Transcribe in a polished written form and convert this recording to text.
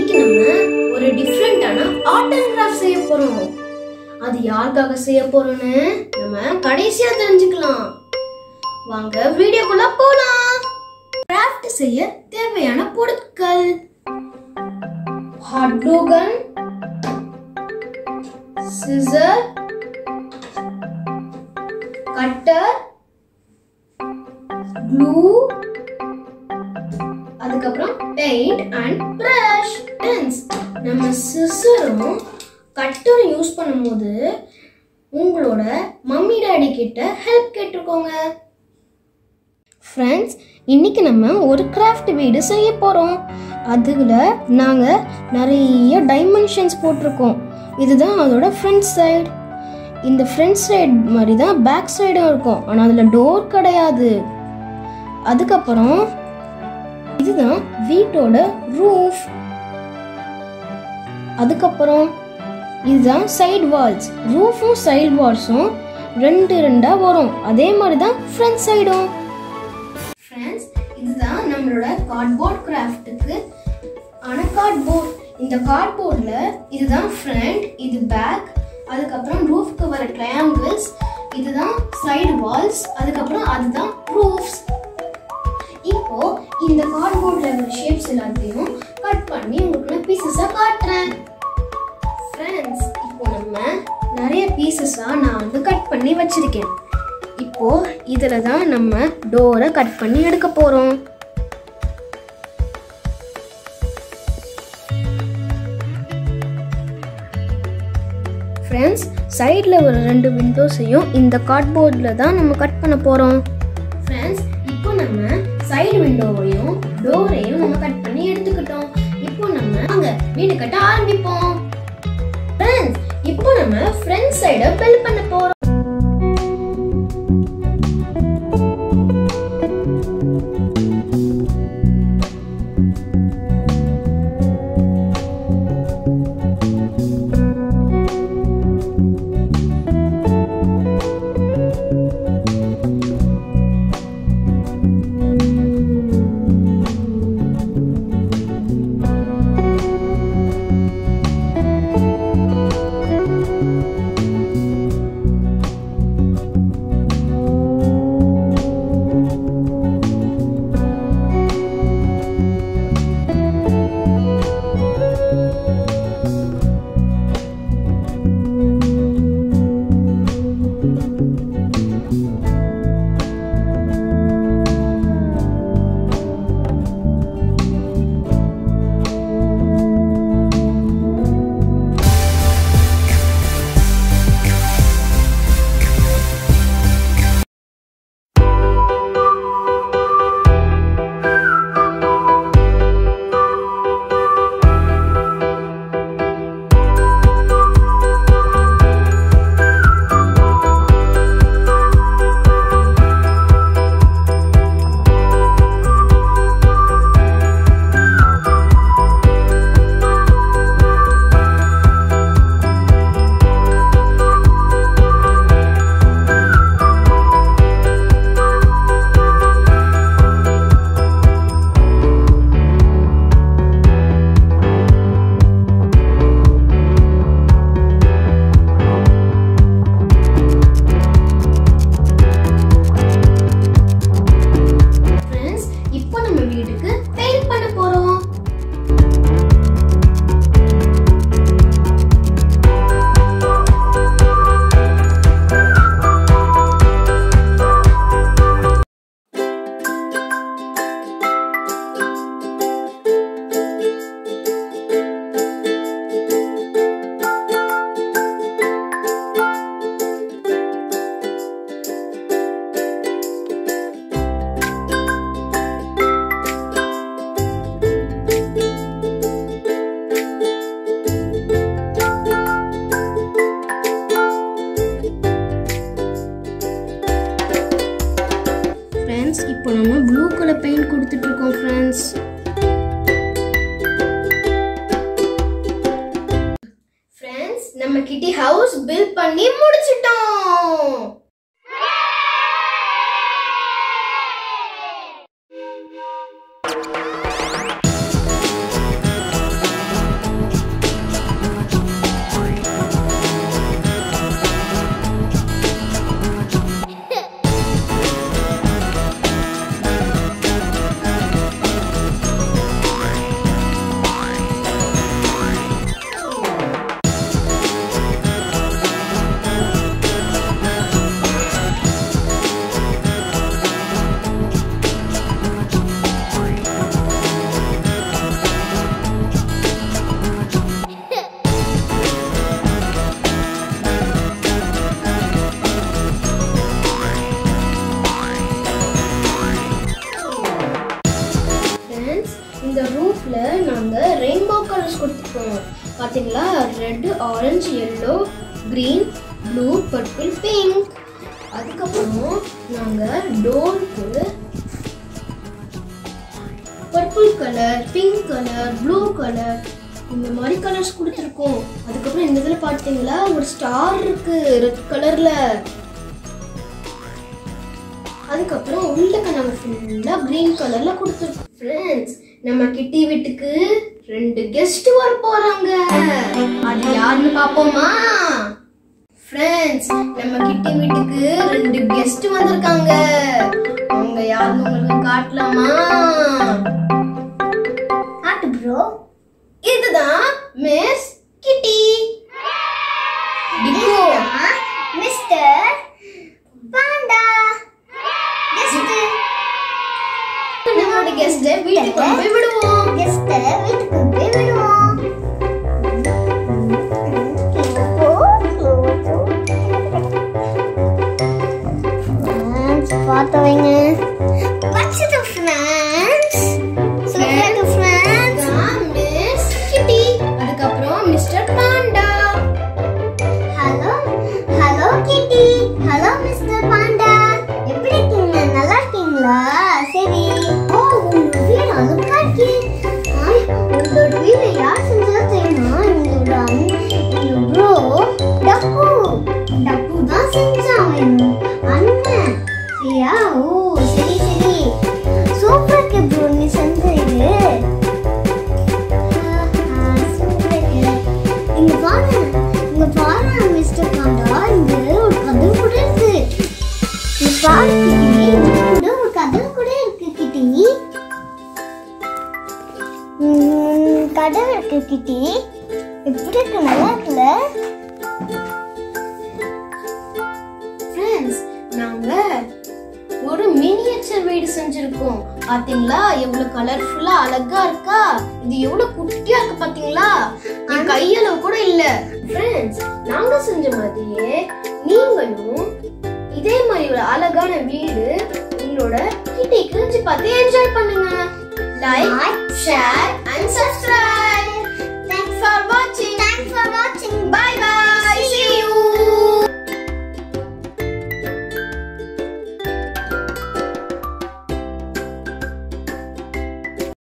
இன்னைக்கு நம்ம ஒரு டிஃபரெண்டான ஆர்ட் அண்ட் கிராஃப்ட் செய்ய போறோம். அது யாருக்காக செய்ய போறோம்னு நம்ம கடைசியா தெரிஞ்சுக்கலாம். வாங்க வீடியோக்குள்ள போலாம். கிராஃப்ட் செய்ய தேவையான பொருட்கள்: hot glue gun, scissor, cutter, glue, அதுக்கப்புறம் பெயிண்ட் அண்ட் பிரஷ். நம்ம சிசரும் கட்டரும் யூஸ் பண்ணும்போது உங்களோட மம்மி டாடி கிட்ட ஹெல்ப் கேட்டுக்கோங்க. ஃப்ரெண்ட்ஸ், இன்னைக்கு நம்ம ஒரு கிராஃப்ட் வீடு செய்ய போறோம். அதுல நாங்க நிறைய டைமென்ஷன்ஸ் போட்டிருக்கோம். இதுதான் அதோட ஃப்ரண்ட் சைடு. இந்த ஃப்ரண்ட் சைடு மாதிரி தான் பேக் சைடும் இருக்கும், ஆனால் அதில் டோர் கிடையாது. அதுக்கப்புறம் இதுதான் வீட்டோட ரூஃப். அதுக்கப்புறம் இதுதான் சைடு வால்ஸ். ரூஃபும் சைடு வால்ஸும் ரெண்டு ரெண்டா வரும். அதே மாதிரி தான் ஃப்ரண்ட் சைடும். ஃப்ரெண்ட்ஸ், இதுதான் நம்மளோட கார்ட்போர்ட் கிராஃப்ட்டுக்கு ஆன கார்ட்போர்ட். இந்த கார்ட்போர்ட்ல இதுதான் ஃப்ரண்ட், இது பேக், அதுக்கப்புறம் ரூஃப்க்கு வர ட்ரையாங்கிள்ஸ், இதுதான் சைடு வால்ஸ், அதுக்கப்புறம் அதுதான் ரூஃப்ஸ். இப்போ இந்த கார்ட்போர்ட்ல வர ஷேப்ஸ் எல்லாத்தையும் கட் பண்ணி உங்களுக்கு நான் பீசஸா காட்டுறேன். ஃப்ரெண்ட்ஸ், இப்போ நம்ம நிறைய பீசஸா நான் கட் பண்ணி வச்சிருக்கேன். இப்போ இதுல தான் நம்ம டோரை கட் பண்ணி எடுக்க போறோம். ஃப்ரெண்ட்ஸ், சைடில் ஒரு ரெண்டு விண்டோஸையும் இந்த கார்ட்போர்டில் தான் நம்ம கட் பண்ண போகிறோம். ஃப்ரெண்ட்ஸ், இப்போ நம்ம சைடு விண்டோவையும் டோரையும் நம்ம கட் பண்ணி எடுத்துக்கிட்டோம். இப்போ நம்ம அங்கே வீடு கட்ட ஆரம்பிப்போம். ஃப்ரெண்ட்ஸ், இப்போ நம்ம ஃப்ரண்ட் சைடை பில்ட் பண்ண போகிறோம். இப்போ நம்ம ப்ளூ கலர் பெயிண்ட் கொடுத்துட்டு இருக்கோம். ஃப்ரெண்ட்ஸ், நம்ம கிட்டி ஹவுஸ் பில்ட் பண்ணி முடிச்சிட்டோம். கிஃப்ட்ல நாங்க ரெயின்போ கலர்ஸ் கொடுத்துருக்கோம். பாத்தீங்களா? Red, orange, yellow, green, blue, purple, pink. அதுக்கப்புறம் நாங்க டோருக்கு purple colour, pink colour, blue colour இந்த மாதிரி கலர்ஸ் கொடுத்துருக்கோம். அதுக்கப்புறம் இந்த இதில் பார்த்தீங்களா ஒரு ஸ்டார் இருக்கு ரெட் கலர்ல. அதுக்கப்புறம் உள்ளக்க நம்ம ஃபுல்லா கிரீன் கலர்ல கொடுத்துருக்கோம். ஃப்ரெண்ட்ஸ், நம்ம கிட்டி வீட்டுக்கு 2 கெஸ்ட் வர போறாங்க. அது யாருன்னு பாப்போமா? ஃப்ரெண்ட்ஸ், நம்ம கிட்டி வீட்டுக்கு 2 கெஸ்ட் வந்திருக்காங்க. அவங்க யாருன்னு உங்களுக்கு காட்டலாமா? காட்டு ப்ரோ. இதுதான் மிஸ் கிட்டி. இதுதான் மிஸ்டர் பாண்டா. நம்மளோட கெஸ்ட் வீட்டுக்கு போய் விடுவோம். பார்த்தவங்க வச்சது ஃப்ரெண்ட்ஸ். சொல்லுங்க ஃப்ரெண்ட்ஸ். Miss Kitty. அதுக்கப்புறம் Mister Panda. Hello Kitty. Hello Mister Panda. எப்படி இருக்கீங்க? நல்லா இருக்கீங்களா? சரி. ஓ, உங்க வீடு அழகா இருக்கு. உங்களோட வீடு யார் செஞ்சா தெரியுமா? எங்க ப்ரோ டக்கு தான் செஞ்சாங்க. அண்ணன் சரியா? ஓ சரி சரி. சூப்பர் இருக்கு ப்ரோ நீ செஞ்சது. இங்க பாரு மிஸ்டர் பாண்டா. இங்க ஒரு கதவு கூட இருக்கு. இங்க பாரு கிட்டி. இங்க ஒரு கதவு கூட இருக்கு கிட்டி. கதவு இருக்கு கிட்டி. எப்படி இருக்கு? நல்லா இருக்குல்ல? ஃப்ரெண்ட்ஸ், நாங்க ஒரு மினியேச்சர் வீடு செஞ்சிருக்கோம். பாத்தீங்களா எவ்வளவு கலர்ஃபுல்லா அழகா இருக்கா? இது எவ்வளவு குட்டியா இருக்கு பாத்தீங்களா? என் கையளவு கூட இல்ல. ஃப்ரெண்ட்ஸ், நாங்க செஞ்ச மாதிரியே நீங்களும் இதே மாதிரி ஒரு அழகான வீடு உங்களோட கிட்டிக்கு பார்த்து என்ஜாய் பண்ணுங்க. Like, share and subscribe.